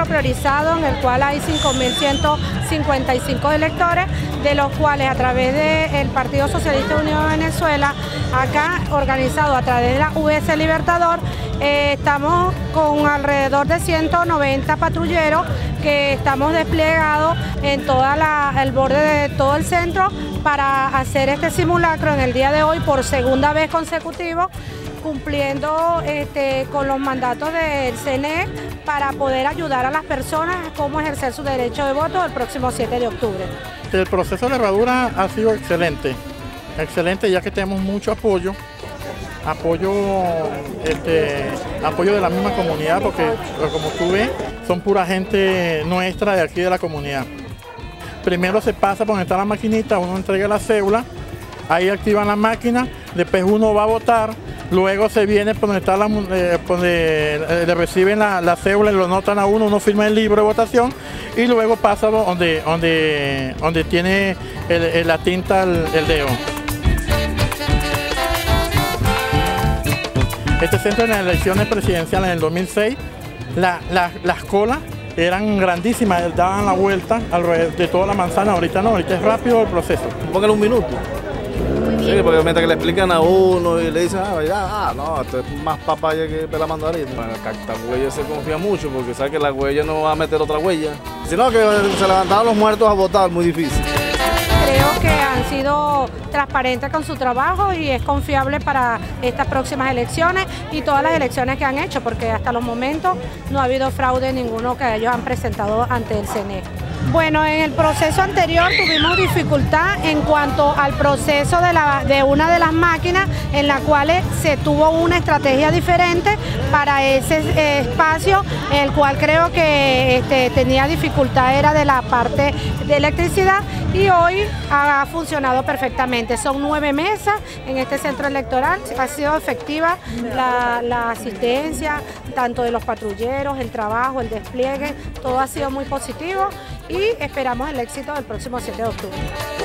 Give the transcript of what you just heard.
priorizado en el cual hay 5.155 electores, de los cuales a través del Partido Socialista Unido de Venezuela, acá organizado a través de la US Libertador, estamos con alrededor de 190 patrulleros que estamos desplegados en el borde de todo el centro para hacer este simulacro en el día de hoy por segunda vez consecutiva, cumpliendo con los mandatos del CNE para poder ayudar a las personas a cómo ejercer su derecho de voto el próximo 7 de octubre. El proceso de herradura ha sido excelente, ya que tenemos mucho apoyo de la misma comunidad, porque como tú ves, son pura gente nuestra de aquí de la comunidad. Primero se pasa por donde está la maquinita, uno entrega la cédula, ahí activan la máquina, después uno va a votar, luego se viene por donde está donde le reciben la cédula y lo anotan a uno firma el libro de votación y luego pasa donde tiene la tinta el dedo. Este centro en las elecciones presidenciales en el 2006, las colas eran grandísimas, daban la vuelta alrededor de toda la manzana. Ahorita no, ahorita es rápido el proceso. Póngale un minuto. Sí, porque mientras que le explican a uno y le dicen, no, esto es más papaya que pela mandarina. Bueno, el cactahuella se confía mucho porque sabe que la huella no va a meter otra huella. Sino que se levantaban los muertos a votar, muy difícil. Creo que han sido transparentes con su trabajo y es confiable para estas próximas elecciones y todas las elecciones que han hecho, porque hasta los momentos no ha habido fraude ninguno que ellos han presentado ante el CNE. Bueno, en el proceso anterior tuvimos dificultad en cuanto al proceso de una de las máquinas, en la cual se tuvo una estrategia diferente para ese espacio, el cual creo que tenía dificultad era de la parte de electricidad, y hoy ha funcionado perfectamente. Son 9 mesas en este centro electoral, ha sido efectiva la asistencia, tanto de los patrulleros, el trabajo, el despliegue, todo ha sido muy positivo y esperamos el éxito del próximo 7 de octubre.